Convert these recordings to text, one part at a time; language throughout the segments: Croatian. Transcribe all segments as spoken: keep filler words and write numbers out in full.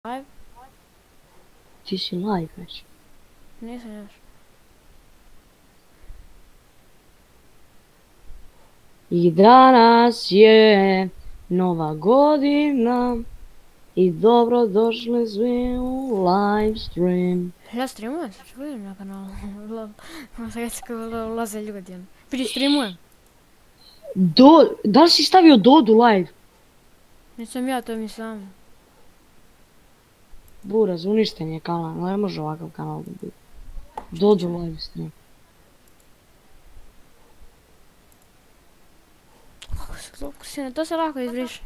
Live? Ti si live već. Nisam još. I danas je nova godina i dobro došli svi u live stream. Ja streamujem, sad ću vidim na kanalu. Sada kad ulaze ljudi. Vidi, streamujem. Do, da li si stavio Dodu live? Nisam ja, to mi sam. Buraz, uništen je kanal, ne može ovakav kanal da biti. Dodu live stream. Kako se glupko sine, to se lako izbriše.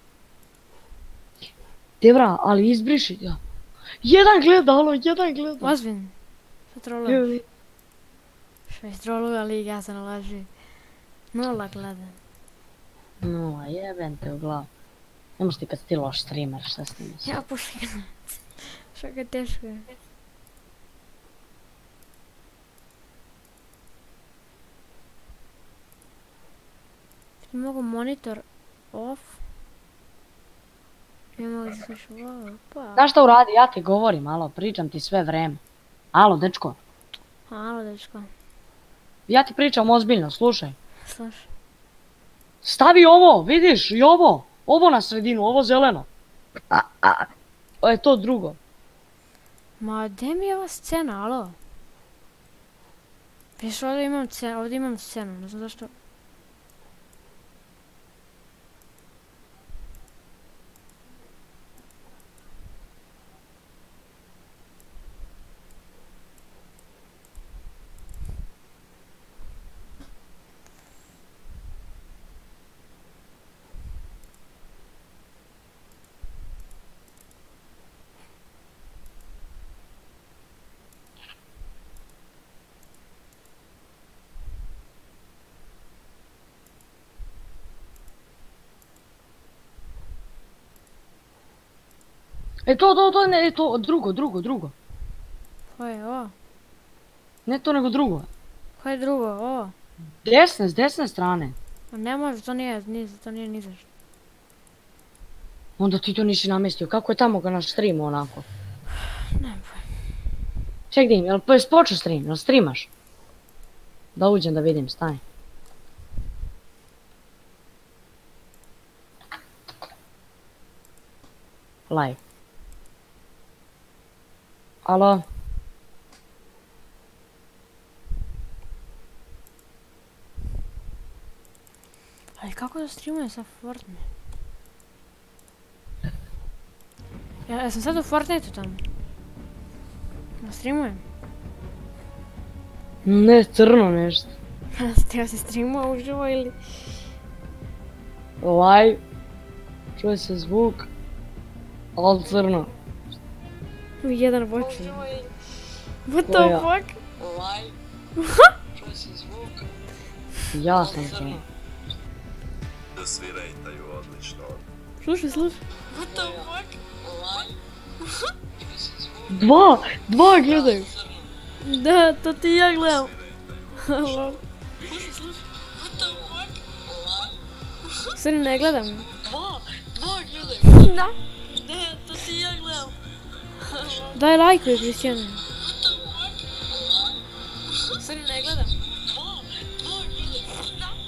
Debra, ali izbriši ga. Jedan gleda, alo, jedan gleda. Ozbiljno. Šta troluje? Šta je troluje liga, ja se nalaži. Nula gleda. Nula, jebem te u glavu. Ne možeš ti kad si ti loš streamer, šta s njim misli? Ja pušim ga. Šta ga teško je. Ti mogu monitor off. Ne mogu da slušam, wow, pa. Znaš šta uradi, ja ti govorim, alo, pričam ti sve vreme. Alo, dečko. Alo, dečko. Ja ti pričam ozbiljno, slušaj. Slušaj. Stavi ovo, vidiš, i ovo. Ovo na sredinu, ovo zeleno. A, a, o je to drugo. Ma, gdje mi je ova scena, alo? Viš, ovdje imam scenu, ovdje imam scenu, ne znam zašto. E to, to, to, ne, to, drugo, drugo, drugo. Koje je ovo? Ne to, nego drugo. Koje je drugo, ovo? Desne, s desne strane. Ma ne može, to nije, to nije ni zašto. Onda ti to nisi namestio, kako je tamo ga naš stream onako? Ne boj. Ček dim, jel počeo stream, jel streamaš? Da uđem da vidim, stani. Live. Alo? Ali kako da streamujem sa Fortnite? Ja, ja sam sad u Fortniteu tamo. Ja streamujem. Ne, crno nešto. Ja se streamuje uživo ili... Live. Čuje se zvuk. Ali crno. Jedan voću. What the fuck? Čuje se zvuk. Ja sam crno. Da svi rejtaju odlično. Slušaj, slušaj. What the fuck? Dva! Dva gledaju! Da, to ti ja gledam. Sorry, ne gledam. Dva! Dva gledaju! Da. Da, to ti ja gledam. Daj lajkuj, Kristijane. Sorry, ne gledam. Dva! Dva gledaju! Da.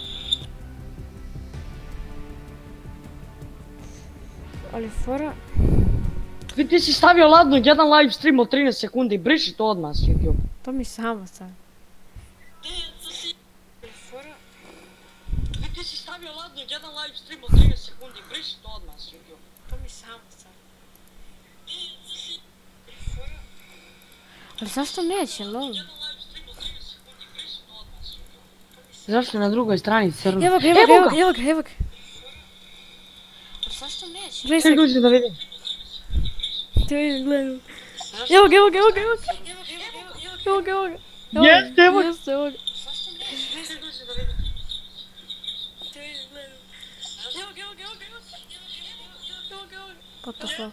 Ali fora... Ti si stavio ladno jedan live stream od trinaest sekundi, briši to odmah s YouTube. To mi samo sad. Ti si stavio ladno jedan live stream od trinaest sekundi, briši to odmah s YouTube. To mi samo sad. Ali zašto neće, lol? Zašto je na drugoj strani crno? Evo ga, evo ga, evo ga, evo ga, evo ga. Ali zašto neće? Gledaj Ček se, dođe da vidim. ti vidim, gledam. Evo ga, evo ga, evo ga, evo ga. Evo ga, evo ga. Jeste, evo ga. Jeste, evo ga. What the fuck?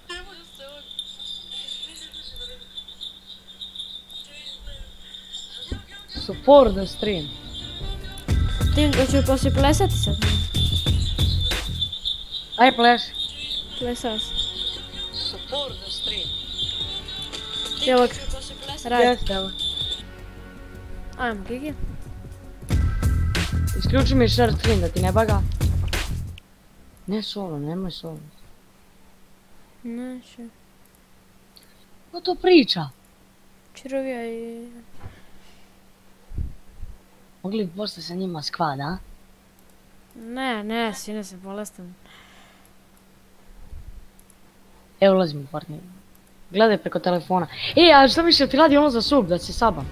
Support the stream. Ti, hoću poslije plesati sad? Aj pleš. Plesao si. Support the stream. stream. Evo ga, radi. Jeste, evo. Ajmo, Kiki. Isključi mi share screen da ti ne baga. Ne solo, nemoj solo. Neće. Ko to priča? Čirovija i... Mogli bi posle sa njima skvad, a? Ne, ne, sine se bolestan. Evo ulazim u Fortnite. Gledaj preko telefona. E, a šta mišlja ti radi ono za sub, da si sabam?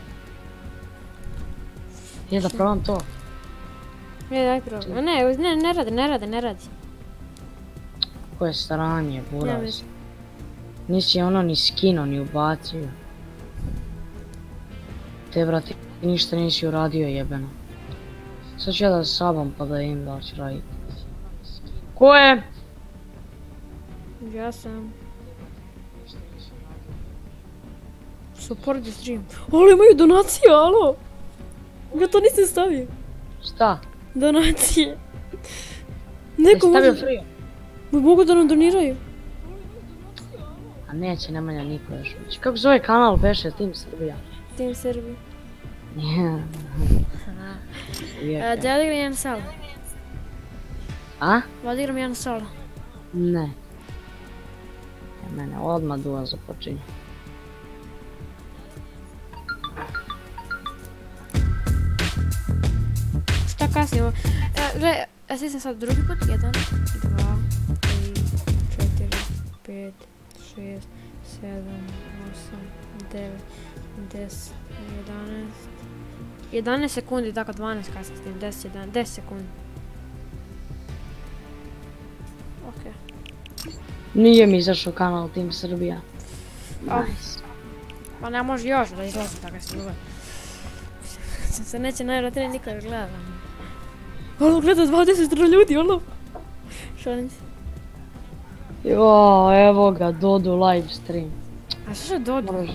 Je da probam to. Ne, daj probam. Ne, ne, ne radi, ne radi, ne radi. Koje staranje, Ja buraz. mislim. Nisi ono ni skino, ni ubacio. Te brate, ništa nisi uradio jebeno. Sad ću ja da sabam pa da im da ću raditi. Ko je? Ja sam. Support the stream. Ali imaju donacije, alo! Ja to nisam stavio. Šta? Donacije. Jesi Neko stavio može... free? Mogu da nam doniraju. A neće, Nemanja niko još ući. Kako zove kanal beše, Team Srbija? Team Srbije. Je. Da odigram jedan solo. A? Da odigram jedan solo. Ne. E, mene odmah duo započinje. Šta kasnije? Gle, ja sam sad drugi put. Jedan, dva, tri, četiri, pet, šest, sedam, osam, devet, deset, jedanaest. jedanaest sekundi, tako dvanaest kasnije s tim, deset, jedanaest, deset sekundi. Okej. Nije mi izašao kanal Team Srbija. A. Nice. Pa ne može još da izlazi tako se dugo. Se neće najvratnije niko da gleda. Ono gleda dvadeset ljudi, ono. Šalim se. Jo, evo ga, Dodu live stream. A što se dođe? Moraš.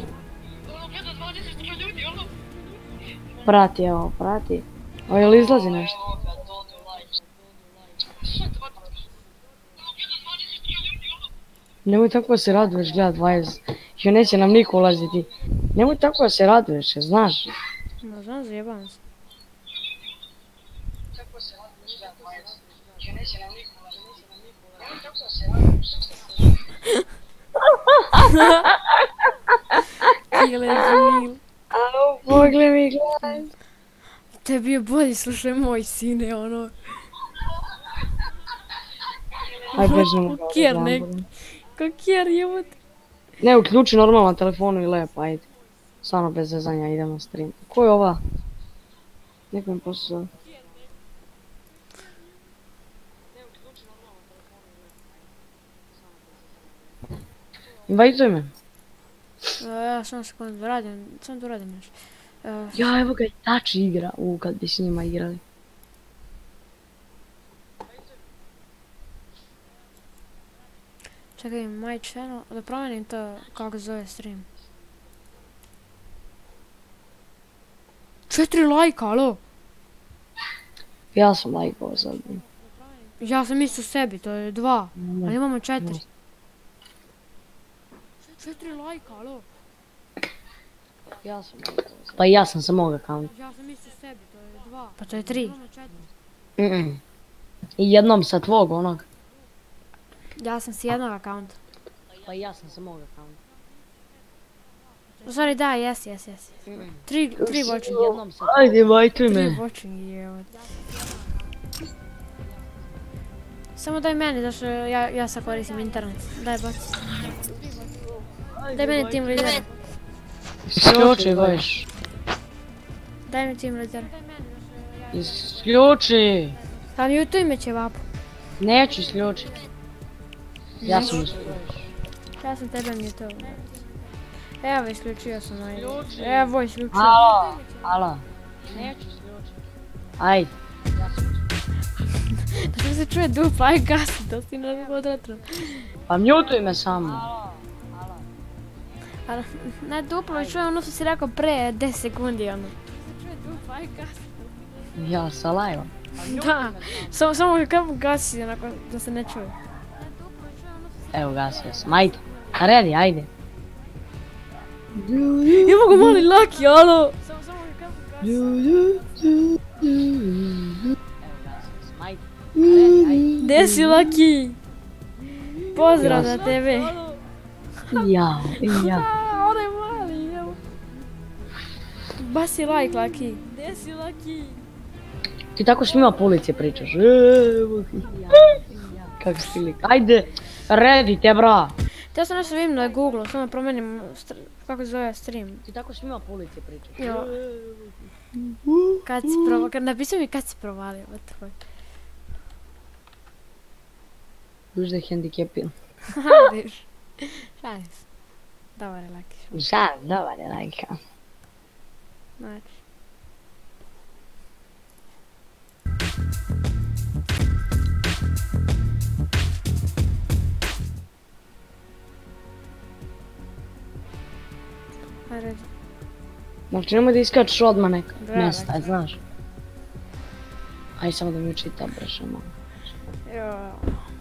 Prati, evo, prati. O, jel izlazi nešto? Nemoj tako da se raduješ, gleda dvadeset. Jo, neće nam niko ulaziti. Nemoj tako da se raduješ, znaš. Ma znam, zajebavam se. Kile, Kile. Au, pogle mi gledaj. Tebi je bolji, slušaj moj sine, ono. Aj, bežemo. Kjer nek. Kakjer jebote. Ne, uključi normalno na telefonu i lepo, ajde. Stvarno bez zezanja, idemo na stream. Ko je ova? Neko mi posle zove. Invajtuj me. Ja sam sekundu, radim, sam tu radim nešto. Ja, evo ga i Tači igra. U, kad bi s njima igrali. Čekaj, my channel, da promenim to kako zove stream. Četiri lajka, alo? Ja sam lajkao sad. Ja sam isto sebi, to je dva, ali imamo četiri. Četiri lajka, alo? Ja sam lajkao sad. Pa i ja sam sa mog akaunta. Ja sam isto sebi, to je dva. Pa to je tri. Mm-mm. I jednom sa tvog onog. Ja sam s jednog akaunta. Pa i ja sam sa mog akaunta. U stvari da, jes, jes, jes. Tri, tri watching. Jednom sa... Ajde, invajtuj Tri me. watching je. Samo daj meni, zašto ja, ja sad koristim internet. Daj baci. Daj meni team leader. Isključi, bojiš. Daj mi team leader. Isključi. Pa mutuj me ćevapu. Neću isključiti. Ja sam isključio. Ja sam tebe mutuo. Evo, isključio sam ovaj. Evo, isključio. Alo, alo. Neću isključiti. Ajde. Ja sam isključio. Da se čuje dupa, aj gasi, da si na kvadratno. Pa mutuj me samo. Ali, ne duplo, čuje ono što si rekao pre deset sekundi, ono. Da se čuje dupa, aj gasi. Ja sa live-om. Da, samo, samo kako gasi, onako, da se ne čuje. Evo gasio sam, ajde. Redi, ajde. Ja mogu mali Laki, alo! Samo, samo kako kasi. Ajde, ajde. Gdje si Laki? Pozdrav za tebe. Ja, ja. Onaj mali, evo. Basi like Laki. Gdje si Laki? Ti tako s njima po ulici pričaš. Evo ti. Kako si lik. Ajde, redite bra. Htio sam nešto vidim na Google, samo promijenim kako se zove stream. Ti tako s njima po ulici pričaš. Jo. Kad si provalio, kad napisao mi kad si provalio, what the fuck. Duš da je hendikepiran. Vidiš. Šalim se. Dobar je Laki. Žal, dobar je lajka. Znači. Ajde. Znači nemoj da iskačeš odmah neka Da, mjesta, da. znaš. Aj samo da mi čita breše malo. Jo.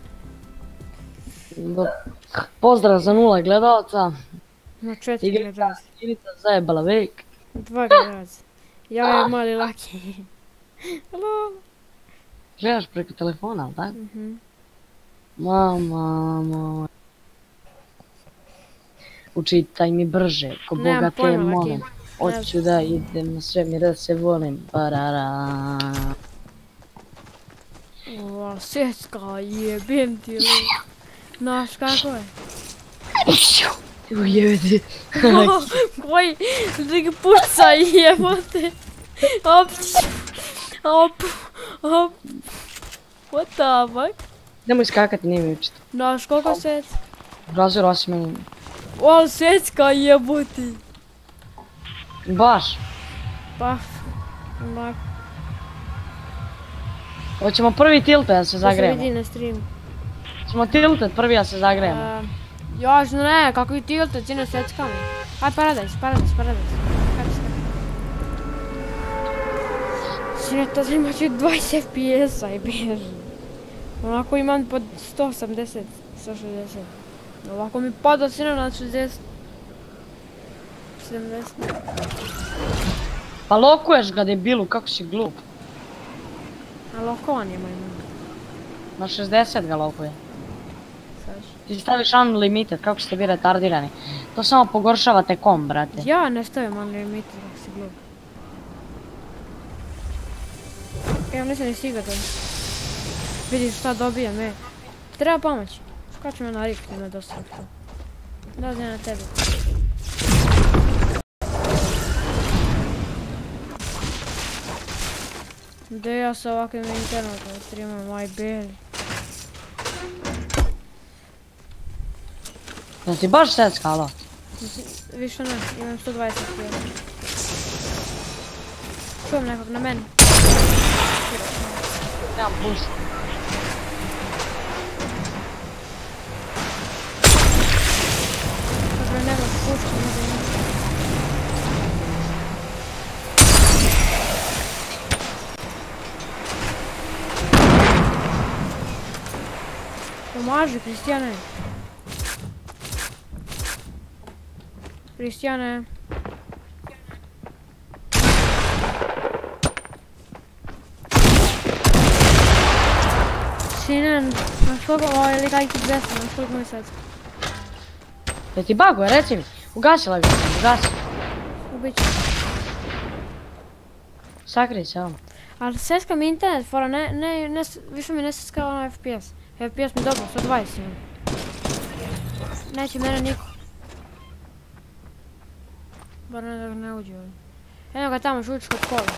Do- Pozdrav za nula gledalca. Ma četiri Igrica, gledalci. igrica zajebala vek. Dva gledalci. Ja je mali Laki. Halo. Gledaš preko telefona, ali tako? Mhm. Mama, mama. Učitaj mi brže, ko Nemam Boga te pojma, Laki. molim. Hoću da idem na svemir da se volim. Parara. Ova, svjetska jebem ti li. Znaš kako je? Ujedi. Koji lik puca jebote. Op. Op. Op. What the fuck? Nemoj skakati, nije mi učiti. Znaš koliko svjet? Razvoj osim meni. O, svjetska jebote. Baš. Pa. Ma. Hoćemo prvi tiltet da se To se zagrejemo. vidi na streamu. Hoćemo tiltet prvi da se zagrejemo. Uh, još ne, kakvi tiltet, ti ne sveckami. Aj, paradajz, paradajz, paradajz. Kako se tako? Sine, to sam ima čak dvadeset F P S-a i bježi. Onako imam pod sto osamdeset, sto šezdeset. Ovako mi pada sine na šezdeset. sedamdeset. Pa lokuješ ga debilu, kako si glup. A lokovan je moj moj. Na šezdeset ga lokuje. Saš. Ti staviš unlimited, kako ste vi retardirani. To samo pogoršavate kom, brate. Ja ne stavim unlimited kako si glup. Evo nisam ni stigao to. Vidiš šta dobijam, e. Treba pomoć. Skaču me na rik, nema dosta to. Dolazi na tebi. Da ja sa ovakvim internetom streamam, aj beli. Da ti baš secka, alo? Više ne, imam sto dvadeset kila. Čujem nekog na meni. Nemam puš. Dobro, nema pušta, možda ima. Pomaži, Kristijane. Kristijane. Sinen, znaš koliko, ovo je li kajki dvesta, znaš koliko mi sad. Da ti baguje, reci mi. Ugasila ga sam, ugasi. Ubit ću. Sakrij se ovom. Ali seska mi internet, fora, ne, ne, ne, više mi ne seska ono F P S. F P S mi dobro, sto dvadeset imam. Neće mene niko. Bar ne da ne uđe ovdje. Eno ga tamo šući kod kola.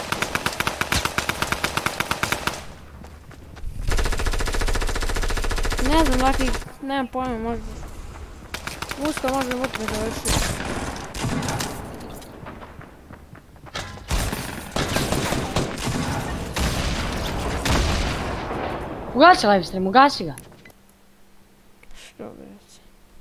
Ne znam, laki, nemam pojma, možda. Usko možda vuti me završiti. Ugasi live stream, ugasi ga. Što brać?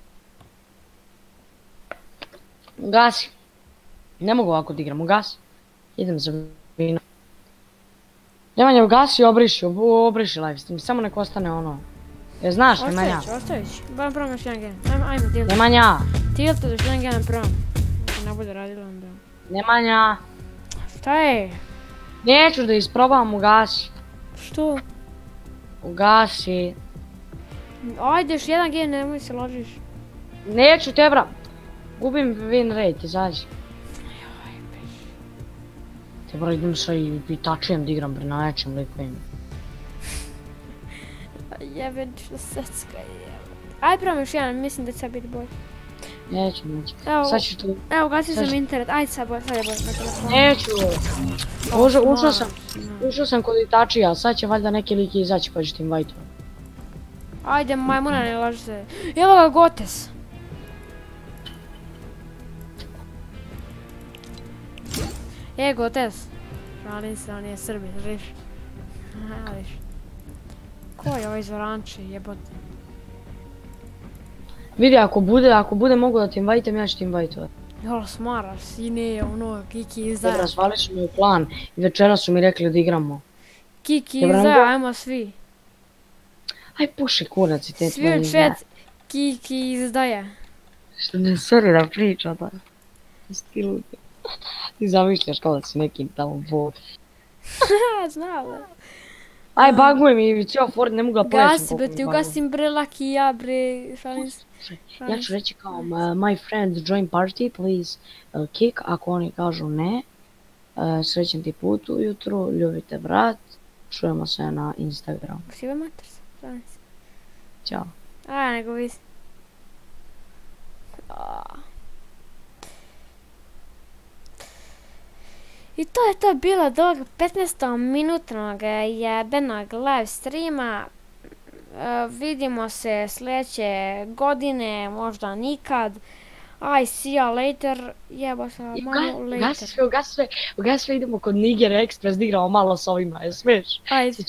Ugasi. Ne mogu ovako da igram, ugasi. Idem za vino. Nemanja, ugasi i obriši, ob- obriši live stream, samo nek ostane ono. Je znaš Nemanja? Ostavit ću, ostavit ću. Barem probam još jedan game. Ajme, ajme, tilt. Nemanja! Tilt, još jedan game probam. Ako ne bude radilo onda. Nemanja! Šta je? Neću da isprobam, ugasi. Što? Ugasi. Ajde, još jedan game, nemoj se ložiš. Neću te bra. Gubim win rate, izađi. Te bra idem sa i pitačijem da igram bre na nečem likovima. Jebenično secka je. Ajde probam još jedan, mislim da će sad biti bolje. Neću, neću. Evo, Sad ću tu... evo, gasio sad sam ću- internet, ajde sad bolje, sad je bolje na telefonu. Neću! Ušao ušao sam, Mm. ušao sam kod Itačija, sad će valjda neki lik izaći pa ću ti invite. Ajde, majmuna, ne laži se. Evo ga Gotes. E, Gotes. Šalim se, on je Srbi, riš. Aha, riš. Ko je ovaj Zoranče, jebote? Vidi, ako bude, ako bude mogu da ti invite, ja ću ti invite. Jolo, smaraš, sine, ono, Kiki Dobro, izdaja. razvali su mi u plan i večera su mi rekli da igramo. Kiki Dobro, izdaja, nego- ajmo svi. Aj puši kurac i te Svi tvoje u izdaje. chat, Kiki izdaja. Što ne seri da priča, da. Stilu. Ti zamišljaš kao da si neki tamo bot. Ha, znala. Aj, baguje mi i cijel Ford, ne mogu ga povećam. Gasi, bre, ti ugasim bre, Laki, ja bre, šalim se. Ja ću reći kao, uh, my friend join party, please uh, kick, ako oni kažu ne. Uh, srećen ti put ujutru, ljubite brat, čujemo se na Instagramu. Sive mater se, šalim se. Ćao. A, nego vi. I to je to bilo do ovog petnaestominutnog jebenog live streama. E, vidimo se sljedeće godine, možda nikad. I see ya later. Jebo se, malo Ugasi later. sve, ugasi sve, ugasi sve, idemo kod Niger Express da igramo malo s ovima, je smiješ? Ajde.